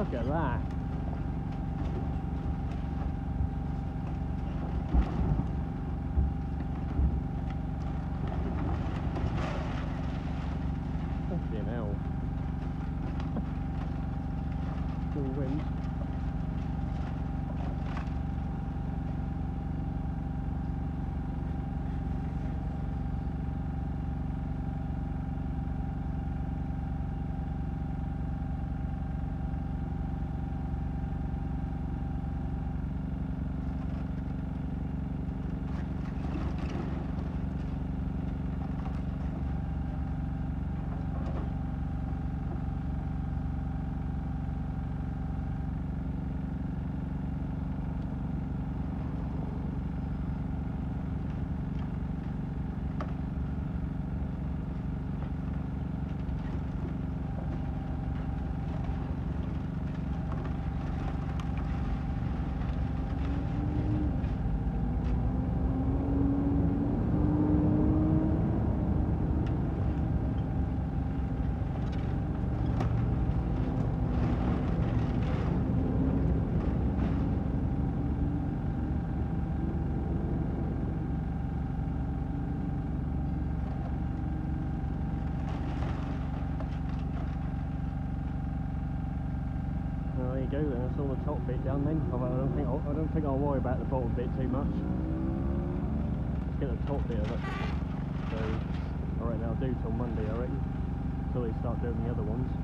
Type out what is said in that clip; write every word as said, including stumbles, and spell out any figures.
Look at that. Fucking hell. Full wind. There you go, then that's all the top bit done then. I don't think I'll, I don't think I'll worry about the bottom bit too much. Let's get the top bit of it. So I reckon I'll do till Monday, I reckon, until they start doing the other ones.